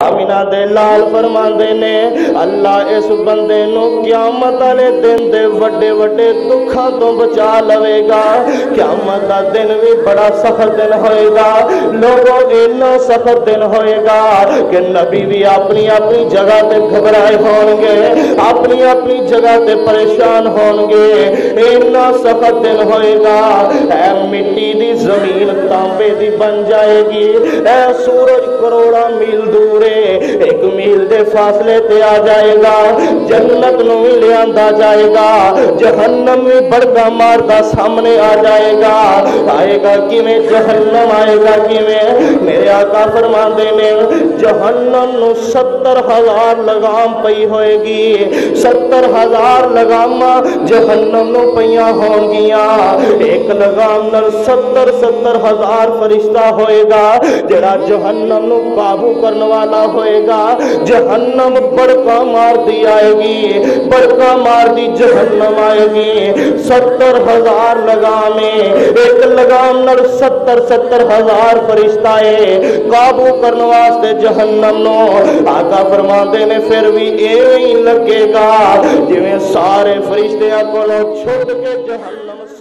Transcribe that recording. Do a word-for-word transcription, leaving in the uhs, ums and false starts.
आमिना दे लाल फरमांदे ने अल्लाह इस बंदे नू क़यामत वाले दिन दे वड्डे वड्डे दुखां तो बचा लवेगा। क़यामत दा दिन भी बड़ा सख्त दिन होएगा। लोगों इन्ना सख्त दिन होएगा कि नबी भी अपनी अपनी जगह ते घबराए होंगे, अपनी अपनी जगह ते परेशान होंगे। इन्ना सख्त दिन होएगा, ऐ मिट्टी दी जमीन तांबे दी बन जाएगी। ऐ सूरज करोड़ा मील दूर है, एक मील दे फासले ते आ जाएगा। जन्नत नूं भी लियांदा जाएगा, जहन्नम भी बड़का मारदा सामने आ जाएगा। आएगा किवें जहन्नम आएगा किवें? मेरे आका फरमांदे ने जहन्नम नूं सत्तर हजार लगाम पई होएगी। सत्तर हजार लगामां जहन्नम नूं पईयां होणगियां। एक लगाम नाल सत्तर सत्तर हजार फरिश्ता होएगा जेड़ा जहन्नम नूं काबू करने वाला होएगा। जहन्नम बड़का मारदी आएगी, बड़का मारदी जहन्नम आएगी। सत्तर हजार लगामे, एक लगाम नाल सत्तर सत्तर हजार फरिश्ताए काबू करने वास्ते जहन्नम नो। आका फरमाते ने फिर भी एवें ही लगेगा जिवें सारे फरिश्तियां कोलों छुट के जहन्नम